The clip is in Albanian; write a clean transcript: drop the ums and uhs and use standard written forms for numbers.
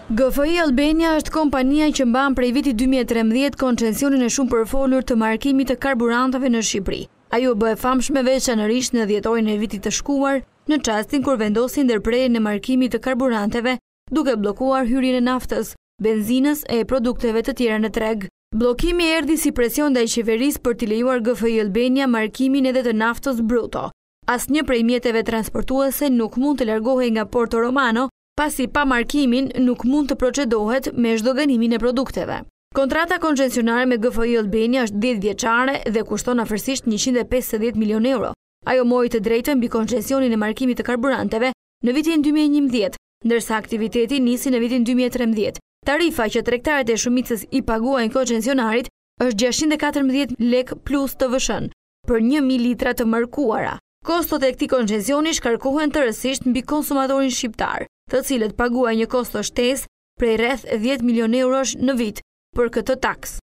GFI Albania është kompania që mban prej vitit 2013 koncesionin e shumë përfolur të markimit të karburanteve në Shqipëri. Ajo bë e famshme veçanërisht në dhjetorin e vitit të shkuar, në çastin kur vendosi ndërprerjen e markimit të karburanteve, duke bllokuar hyrjen e naftës, benzinës e produkteve të tjera në treg. Bllokimi erdhi si presion ndaj qeverisë për t'i lejuar GFI Albania markimin edhe të naftës bruto. Asnjë prej mjeteve transportuese nuk mund të largohej nga Porto Romano, pasi pa markimin nuk mund të procedohet me zhdoganimin e produkteve. Kontrata koncesionare me GFI Albania është 10 vjeçare dhe kushton afërsisht 150 milion euro. Ajo mori të drejtën mbi koncesionin e markimit të karburanteve në vitin 2011, ndërsa aktiviteti nisi në vitin 2013. Tarifa që tregtarët e shumicës i paguajnë koncesionarit është 614 lek plus TVSH për 1000 litra të markuara. Kostot e këtij koncesioni shkarkohen tërësisht mbi konsumatorin shqiptar, të cilët paguajnë një kosto shtesë prej rreth 10 milion eurosh në vit për këtë taks.